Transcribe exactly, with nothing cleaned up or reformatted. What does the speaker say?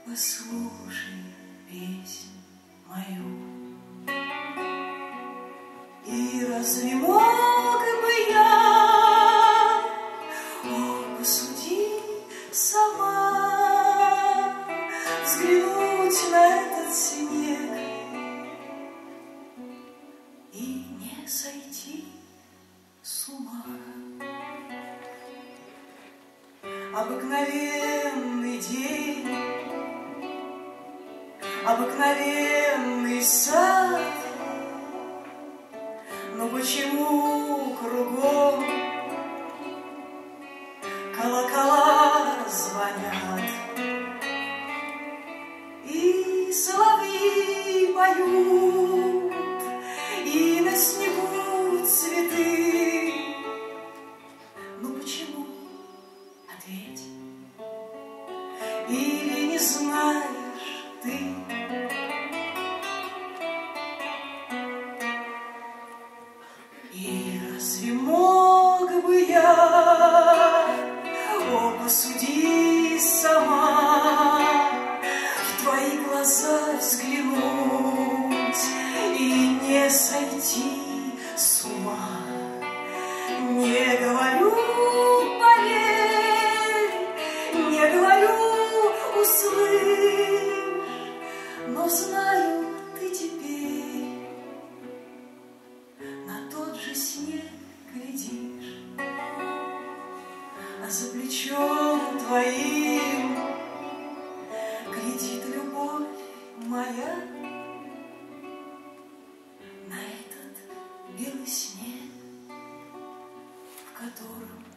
Послушай песнь мою. И разве мог бы я, о, посуди сама, взглянуть на этот снег и не сойти с ума? Обыкновенный день, обыкновенный сад, но почему кругом колокола звонят, и соловьи поют, и на снегу цветы? Ну почему? Ответь. Или не знаешь ты? И разве мог бы я, о, посуди сама, в твои глаза взглянуть и не сойти с ума? Не говорю, поверь, не говорю, услышь, но знаю, ты теперь на тот же снег глядишь, а за плечом твоим глядит любовь моя на этот белый снег, в котором